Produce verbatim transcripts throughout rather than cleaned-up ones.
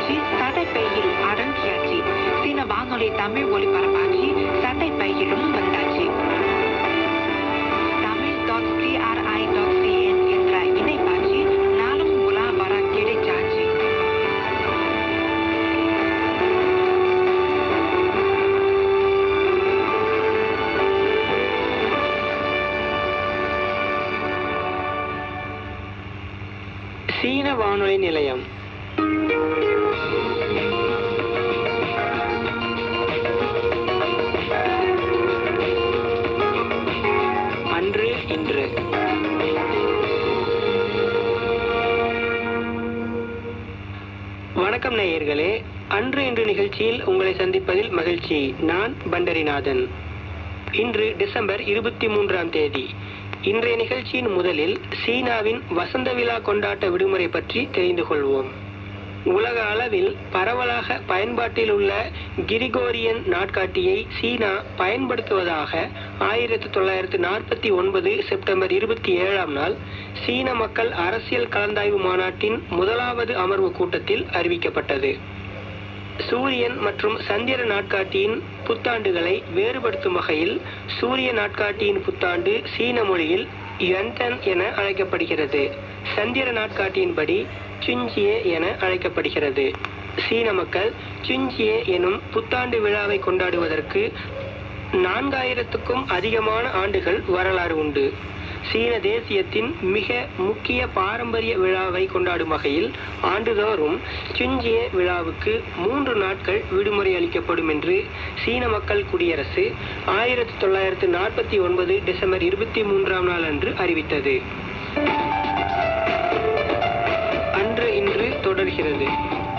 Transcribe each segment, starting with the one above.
தொலைக்காட்சி சட்டைப்பையில் அடங்கியாச்சு. சீன வானொலி தமிழ் ஒலிபரப்பாட்சி சட்டைப்பையிலும் வந்தாச்சு. Tamil dot CRI dot CN என்ற இணைப்பாட்சி நாளும் உலா வர கிடைச்சாச்சு. சீன வானொலி நிலையம். அன்று இன்று. வணக்கம் நேயர்களே, அன்று இன்று நிகழ்ச்சியில் உங்களை சந்திப்பதில் மகிழ்ச்சி. நான் பண்டரிநாதன். இன்று டிசம்பர் இருபத்தி மூன்றாம் தேதி. இன்றைய நிகழ்ச்சியின் முதலில் சீனாவின் வசந்த விழா கொண்டாட்ட விடுமுறை பற்றி தெரிந்து கொள்வோம். உலக அளவில் பரவலாக பயன்பாட்டில் உள்ள கிரிகோரியன் நாட்காட்டியை சீனா பயன்படுத்துவதாக ஆயிரத்தி தொள்ளாயிரத்தி நாற்பத்தி ஒன்பது செப்டம்பர் இருபத்தி ஏழாம் நாள் சீன மக்கள் அரசியல் கலந்தாய்வு மாநாட்டின் முதலாவது அமர்வு கூட்டத்தில் அறிவிக்கப்பட்டது. சூரியன் மற்றும் சந்திர நாட்காட்டியின் புத்தாண்டுகளை வேறுபடுத்தும் வகையில் சூரிய நாட்காட்டியின் புத்தாண்டு சீன மொழியில் யன்தன் என அழைக்கப்படுகிறது. சந்திர நாட்காட்டியின்படி சுஞ்சியே என அழைக்கப்படுகிறது. சீன மக்கள் சுஞ்சியே எனும் புத்தாண்டு விழாவை கொண்டாடுவதற்கு நான்காயிரத்துக்கும் அதிகமான ஆண்டுகள் வரலாறு உண்டு. சீன தேசியத்தின் மிக முக்கிய பாரம்பரிய விழாவை கொண்டாடும் வகையில் ஆண்டுதோறும் சுஞ்சியே விழாவுக்கு மூன்று நாட்கள் விடுமுறை அளிக்கப்படும் என்று சீன மக்கள் குடியரசு ஆயிரத்தி தொள்ளாயிரத்தி நாற்பத்தி ஒன்பது டிசம்பர் இருபத்தி மூன்றாம் நாள் அன்று அறிவித்தது. அன்று இன்று தொடர்கிறது.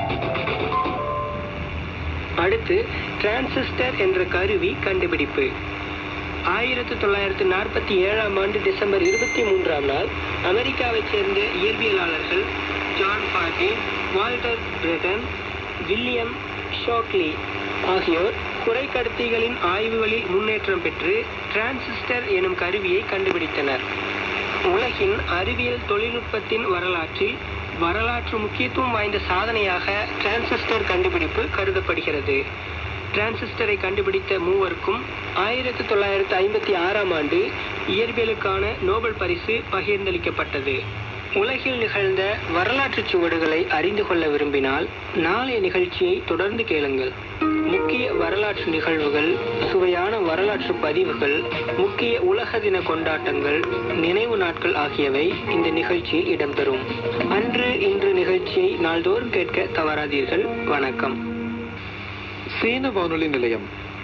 அடுத்து டிரான்சிஸ்டர் என்ற கருவி கண்டுபிடிப்பு. ஆயிரத்தி தொள்ளாயிரத்தி நாற்பத்தி ஏழாம் ஆண்டு டிசம்பர் இருபத்தி மூன்றாம் நாள் அமெரிக்காவைச் சேர்ந்த இயற்பியலாளர்கள் ஜான் ஃபார்டே, வால்டர் பிரெட்டன், வில்லியம் ஷோக்லி ஆகியோர் குறைக்கடத்திகளின் ஆய்வுகளில் முன்னேற்றம் பெற்று டிரான்சிஸ்டர் எனும் கருவியை கண்டுபிடித்தனர். உலகின் அறிவியல் தொழில்நுட்பத்தின் வரலாற்றில் வரலாற்று முக்கியத்துவம் வாய்ந்த சாதனையாக டிரான்சிஸ்டர் கண்டுபிடிப்பு கருதப்படுகிறது. டிரான்சிஸ்டரை கண்டுபிடித்த மூவருக்கும் ஆயிரத்தி தொள்ளாயிரத்தி ஐம்பத்தி ஆறாம் ஆண்டு இயற்பியலுக்கான நோபல் பரிசு பகிர்ந்தளிக்கப்பட்டது. உலகில் நிகழ்ந்த வரலாற்று சுவடுகளை அறிந்து கொள்ள விரும்பினால் நாளைய நிகழ்ச்சியை தொடர்ந்து கேளுங்கள். முக்கிய வரலாற்று நிகழ்வுகள், சுவையான வரலாற்று பதிவுகள், முக்கிய உலக தின கொண்டாட்டங்கள், நினைவு நாட்கள் ஆகியவை இந்த நிகழ்ச்சியில் இடம்பெறும். அன்று இன்று நிகழ்ச்சியை நாள்தோறும் கேட்க தவறாதீர்கள். வணக்கம். சீன வானொலி நிலையம்.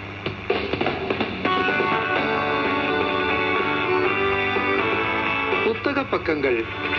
புத்தக பக்கங்கள்.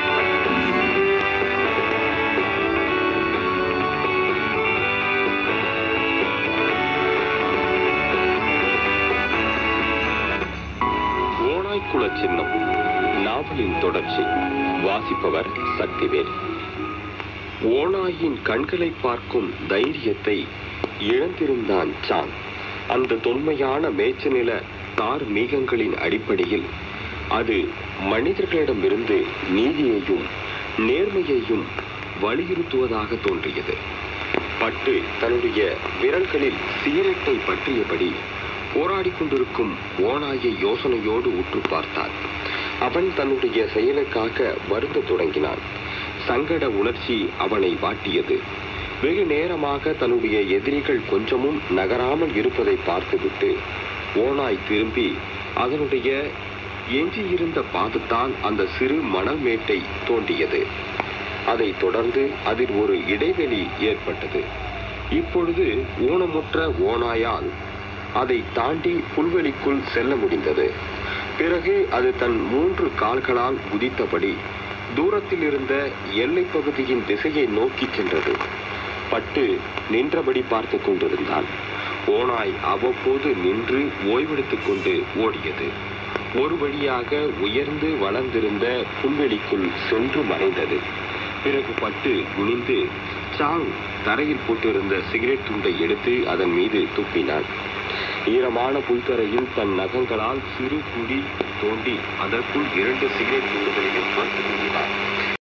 ஓநாய்க்குள சின்னம் நாவலின் தொடர்ச்சி. வாசிப்பவர் சக்திவேல். ஓநாயின் கண்களை பார்க்கும் தைரியத்தை இழந்திருந்தான் சாங். அந்த தொன்மையான மேய்ச்சநில தார் மீகங்களின் அடிப்படையில் அது மனிதர்களிடமிருந்து நீதியையும் நேர்மையையும் வலியுறுத்துவதாக தோன்றியது. பட்டு தன்னுடைய விரல்களில் சிகரெட்டை பற்றியபடி போராடி கொண்டிருக்கும் ஓநாயை யோசனையோடு உற்று பார்த்தான். அவன் தன்னுடைய செயலுக்காக வருந்த தொடங்கினான். சங்கட உணர்ச்சி அவனை வாட்டியது. வெகு நேரமாக தன்னுடைய எதிரிகள் கொஞ்சமும் நகராமல் இருப்பதை பார்த்துவிட்டு ஓநாய் திரும்பி அதனுடைய எஞ்சியிருந்த பாதத்தால் அந்த சிறு மணல் மேட்டை தோண்டியது. அதை தொடர்ந்து அதில் ஒரு இடைவெளி ஏற்பட்டது. இப்பொழுது ஊனமுற்ற ஓநாயால் அதை தாண்டி புல்வெளிக்குள் செல்ல முடிந்தது. பிறகு அது தன் மூன்று கால்களால் குதித்தபடி தூரத்தில் இருந்த எல்லை பகுதியின் திசையை நோக்கி சென்றது. பட்டு நின்றபடி பார்த்து கொண்டிருந்தான். ஓநாய் அவ்வப்போது நின்று ஓய்வெடுத்துக் கொண்டு ஓடியது. ஒரு வழியாக உயர்ந்து வளர்ந்திருந்த புல்வெளிக்குள் சென்று மறைந்தது. பிறகு பட்டு குனிந்து சாங் தரையில் போட்டிருந்த சிகரெட் துண்டை எடுத்து அதன் மீது துப்பினான். ஈரமான புல்தரையில் தன் நகங்களால் சிறு குழி தோண்டி அதற்குள் இரண்டு சிகரெட் துண்டுகளை பார்த்து கொண்டான்.